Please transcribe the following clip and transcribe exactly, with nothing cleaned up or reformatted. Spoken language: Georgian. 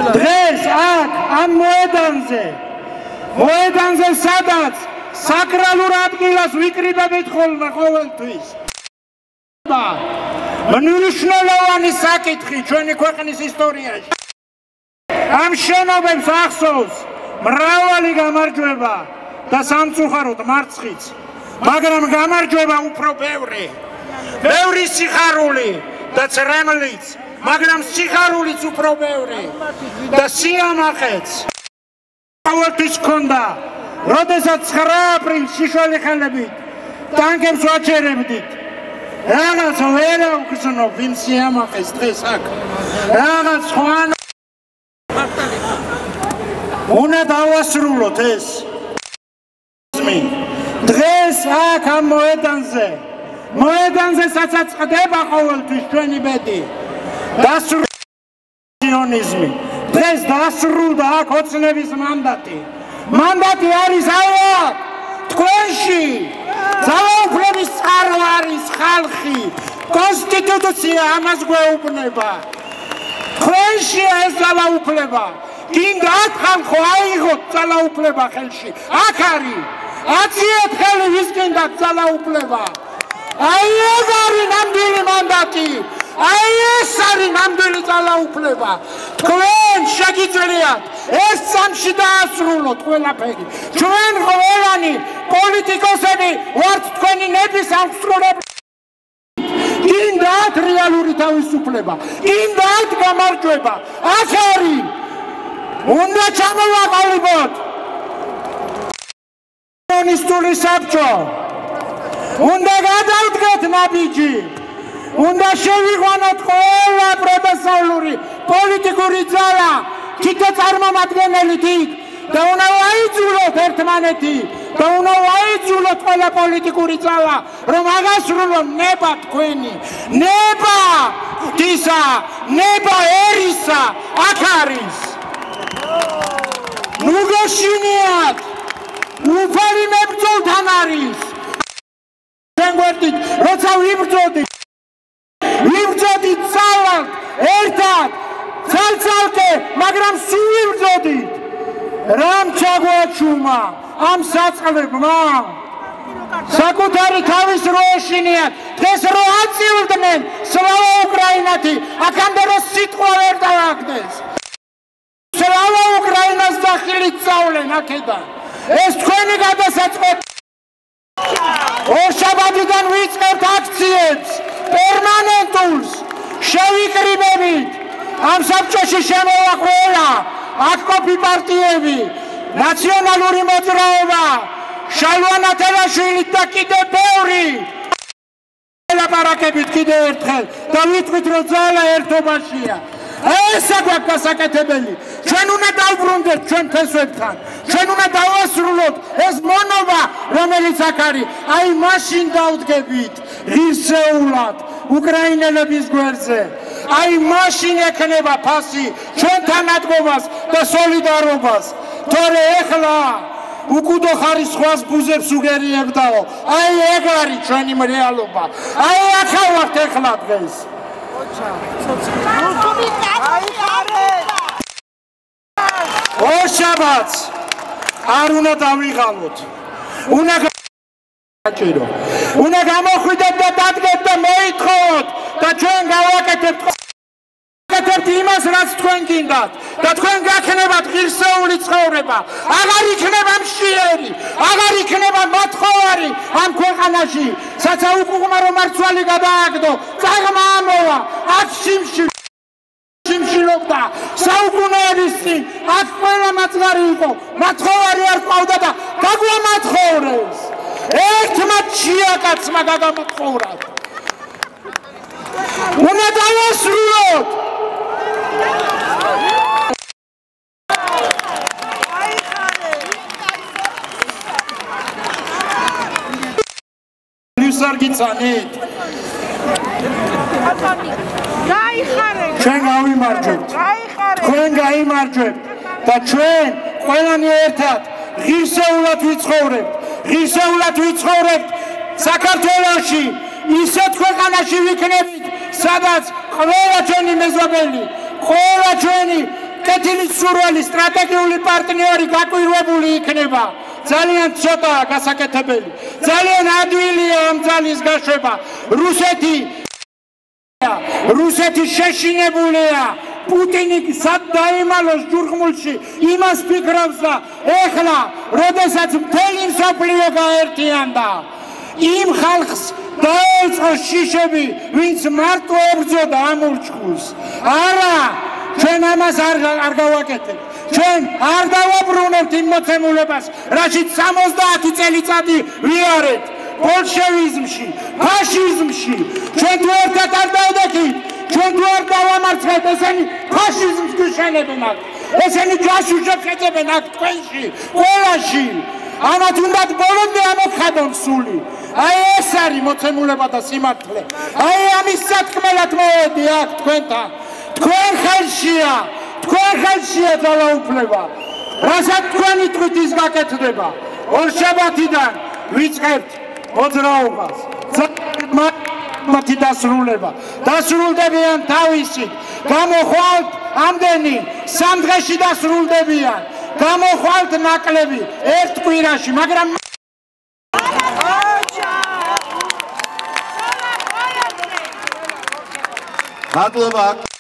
დღეს აქ ამ მოედანზე მოედანზე სადაც საკრალურ ადგილას ვიკრიბებით ხოლმე ყოველთვის მნიშვნელოვანი საკითხი ჩვენი ქვეყნის ისტორიაში ამ შენობებს ახსოვს მრავალი გამარჯვება და სამწუხაროდ მარცხიც მაგრამ გამარჯვება უფრო ბევრი ბევრი სიხარული და წრემლიც მაგრამ სიხარულიც უფრო ბევრი და სიამაყეც ყოველთვის ჰქონდა როდესაც ცხრა აპრილს შიშველი ხელებით ტანკებს ვაჩერებდით რაღაც ვერ აუგზნო ვინ სიამაყეს დღეს აქ რაღაც ხვან უნდა დავასრულოთ ეს დღეს აქ ამ მოედანზე მოედანზე სადაც ხდება ყოველთვის ჩვენი ბედი დასრულდა სიონიზმი დღეს დასრულდა აქ ოცნების მანდატი მანდატი არის აუად თქვენში ძალაუფლების წყარო არის ხალხი კონსტიტუცია ამას გვეუბნება თქვენშია ეს ძალაუფლება გინდა აქ ხალხო აიღოთ ძალაუფლება ხელში აქ არის აციეთ ხელი ვის გინდა ძალაუფლება აი ეს არის ნამდვილი მანდატი აი ეს არის ნამდვილი ძალაუფლება თქვენ შეგიძლიათ ეს სამში დაასრულოთ ყველაფერი ჩვენ ყველანი პოლიტიკოსები ვართ თქვენი ნების აღსრულებელი გინდათ რეალური თავისუფლება გინდათ გამარჯვება აქ არის უნდა ჩამოვაყალიბოთ კომუნისტური საბჭო უნდა გადავდგეთ ნაბიჯი უნდა შევიღვანოთ ყველა პროდესავლური პოლიტიკური ძალა თითო წარმომადგენელი თით და უნდა ვაიძულოთ ერთმანეთი და უნდა ვაიძულოთ ყველა პოლიტიკური ძალა რომ აღასრულონ ნება თქვენი ნება ღვთისა ნება ერისა აქ არის ნუ გეშინიათ უფალი მებრძოლთან არის ჩვენ გვერდით როცა ვიბრძოდით ვიბრძოდით ძალად ერთად ცალ-ცალკე მაგრამ სულ ვიბრძოდით რამ ჩაგვაჩუმა ამ საწყლებმა საკუთარი თავის რო ეშინიათ დღეს რო აწილდნენ სლავა უკრაინათი აქამდე რო სიტყვა ვერ დააგდეს სლავა უკრაინას დახილით სწავლენ აქედან ეს თქვენი გადასაწყვეტ ორშაბათიდან ვიწყებთ აქციებს პერმანენტულს შევიკრიბებით ამ საბჭოში შემოვა ყველა აკოპი პარტიები ნაციონალური მოძრაობა შალვა თელაშვილი და კიდე ბევრი ლაპარაკებით კიდე ერთხელ და ვიტყვით რომ ძალა ერთობაშია ესა გვაქვს გასაკეთებელი ჩვენ უნდა დავბრუნდეთ ჩვენ ფესვებთან ჩვენ უნდა დავასრულოთ ეს მონობა რომელიც აქ არის აი მაშინ დავდგებით ღირსეულად უკრაინელების გვერდზე აი მაშინ ექნება ფასი ჩვენთან ადგობას და სოლიდარობას თორე ეხლა უკუდო ხარისხვას ბუზებს უგერიებდაო აი ეგ არის ჩვენი რეალობა აი აქა ვართ ეხლა დღეს ორშაბათს არ უნდა დავიღალოთ უნდა გაჭირო უნდა გამოხვიდეთ და დადგეთ და მოითხოვოთ და ჩვენ გავაკეთებთ გაკეთებთ იმას რაც თქვენ გინდათ და თქვენ გაქნებათ ღირსეული ცხოვრება აღარ იქნება მშიერი აღარ იქნება მოთხოვარი ამ ქვეყანაში საცა უკუღმარო მარცვალი გადააგდო წაღმა ამოვა აქ შიმში შიმშილობდა საუკუნეების წინ აქ ყველა მაწყარი იყო მოთხოვარი არ ყავდა და გაგვამათხოვრეს ერთმა ჩიაკაცმა გაგამოთხოვრათ უნდა დავასრულოთ ლივსარგიცანით ჩვენ გავიმარჯვებთ თქვენ გაიმარჯვებთ და ჩვენ ყველანი ერთად ღირსეულად ვიცხოვრებთ ღირსეულად ვიცხოვრებთ საქართველოში ისეთ ქვეყანაში ვიქნებით სადაც ყველა ჩვენი მეზობელი ყველა ჩვენი კეთილი სურვილი სტრატეგიული პარტნიორი გაკვირვებული იქნება. ძალიან ცოტაა გასაკეთებელი. ძალიან ადვილია ამ ძალის გაშვება. რუსეთი რუსეთი შეშინებულია. პუტინი სად დაიმალოს ჯურხმულში იმას ფიქრობს და ეხლა როდესაც მთელი მსოფლიო გაერთიანდა იმ ხალხს დაეწყო შიშები ვინც მარტო ებრძოდა ამ ურჩხულს. არა ჩვენ ამას არ არ გავაკეთებთ. ჩვენ არ დავაბრუნებთ იმ მოცემულებას რაშიც სამოცდაათი წელიწადი ვიარეთ ბოლშევიზმში ფაშიზმში. ჩვენ თუ ერთად არ დავდექით ჩვენ თუ არ დავამარცხეთ ესენი ფაშიზმს გვიშენებენ აქ ესენი ჯაშუშებს ეძებენ აქ თქვენში ყველაში. ამათ უნდათ ბოლომდე ამოხადონ სული. აი ეს არის მოცემულება და სიმართლე. აი ამის სათქმელად მოვედი აქ თქვენთან. თქვენ ხელშია თქვენ ხელშია ძალაუფლება. რასაც თქვენი თვით ის გაკეთდება. ორშაბათიდან ვიწყებთ მოძრაობას. მათი დასრულება დასრულდებიან თავისით. გამოხვალთ ამდენი სამ დღეში დასრულდებიან. გამოხვალთ ნაკლები ერთ კვირაში, მაგრამ მადლობა.